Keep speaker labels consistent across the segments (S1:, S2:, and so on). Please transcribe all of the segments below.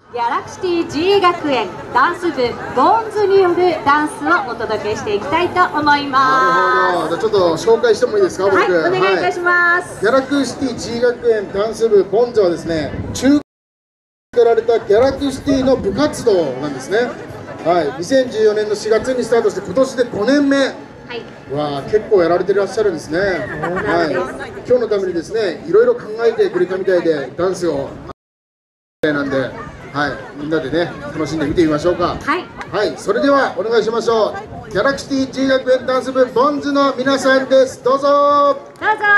S1: ギャラクシティ G 学園ダンス部ボーンズによるダンスをお届けしていきたいと思います。
S2: なるほど。じゃあちょっと紹介してもいいですか、僕。
S1: はい、お願いいたします。
S2: ギャラクシティ G 学園ダンス部ボンズはですね、中からられたギャラクシティの部活動なんですね。はい、2014年の4月にスタートして今年で5年目。はい、わあ、結構やられてらっしゃるんですね。はい、今日のためにですね、いろいろ考えてくれたみたいで、ダンスをなんで、はい、みんなでね、楽しんで見てみましょうか。はい、はい、それではお願いしましょう。ギャラクシティ G 学園ダンス部ボンズの皆さんです。どうぞ。
S1: どうぞ。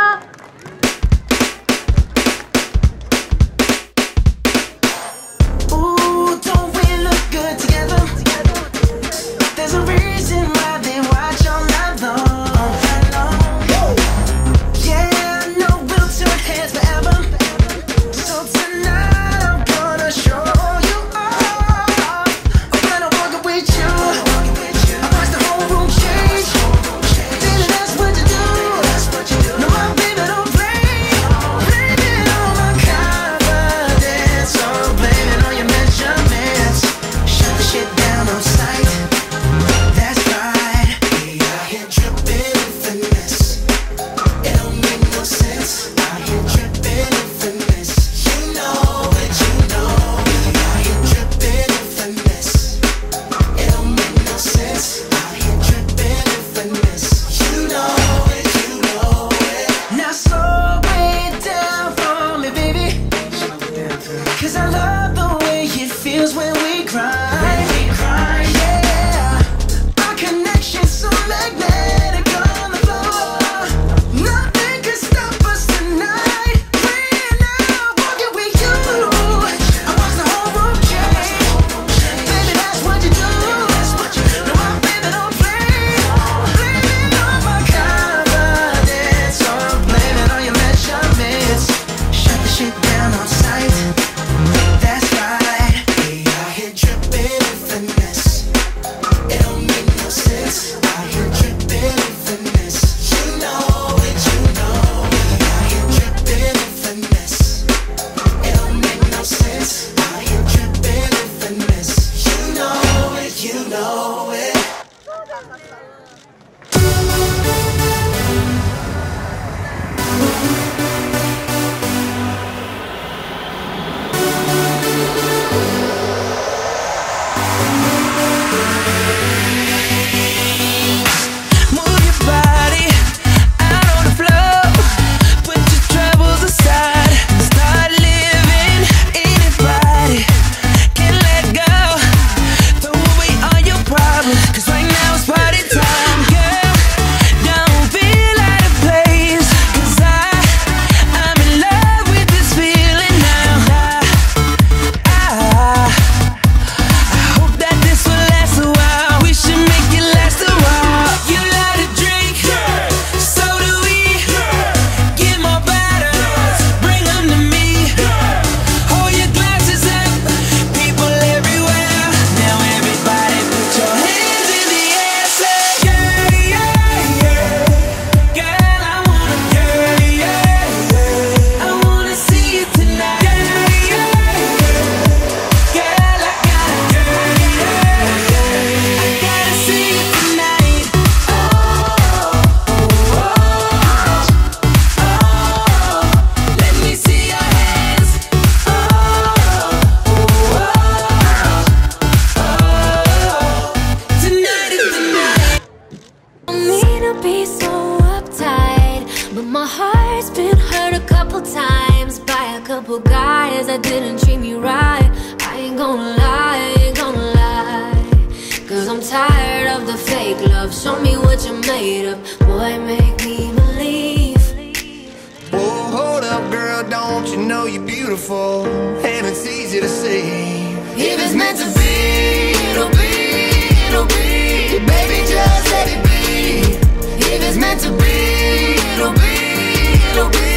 S3: Guys that didn't treat me right. I ain't gonna lie, 'cause I'm tired of the fake love. Show me what you're made of, boy, make me believe.
S4: Whoa, hold up, girl, don't you know you're beautiful? And it's easy to see. If it's meant to be, it'll be, it'll be. Baby, just let it be. If it's meant to be, it'll be, it'll be.